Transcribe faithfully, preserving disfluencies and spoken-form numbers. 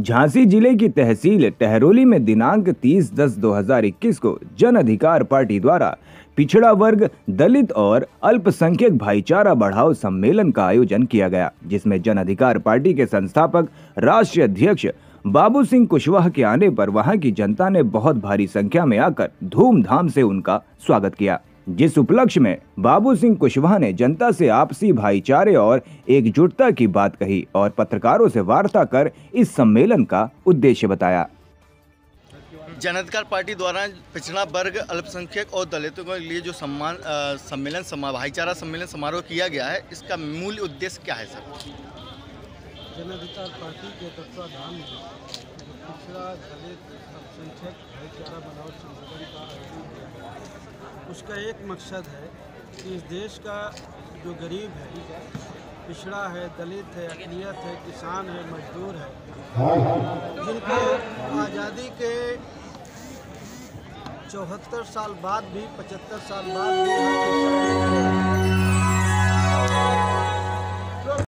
झांसी जिले की तहसील टहरोली में दिनांक तीस दस दो हजार इक्कीस को जन अधिकार पार्टी द्वारा पिछड़ा वर्ग, दलित और अल्पसंख्यक भाईचारा बढ़ाओ सम्मेलन का आयोजन किया गया, जिसमें जन अधिकार पार्टी के संस्थापक राष्ट्रीय अध्यक्ष बाबू सिंह कुशवाहा के आने पर वहां की जनता ने बहुत भारी संख्या में आकर धूमधाम से उनका स्वागत किया। जिस उपलक्ष्य में बाबू सिंह कुशवाहा ने जनता से आपसी भाईचारे और एकजुटता की बात कही और पत्रकारों से वार्ता कर इस सम्मेलन का उद्देश्य बताया। जन अधिकार पार्टी द्वारा पिछड़ा वर्ग, अल्पसंख्यक और दलितों के लिए जो सम्मान सम्मेलन समा भाईचारा सम्मेलन समारोह किया गया है, इसका मूल उद्देश्य क्या है सर? जन अधिकार पार्टी के तत्वाधान में पिछड़ा, दलित, अल्पसंख्यक भाईचारा बनाओ सम्मेलन का आयोजन किया गया है। उसका एक मकसद है कि इस देश का जो गरीब है, पिछड़ा है, दलित है, अक़लियत है, किसान है, मजदूर है, जिनको आज़ादी के चौहत्तर साल बाद भी, पचहत्तर साल बाद भी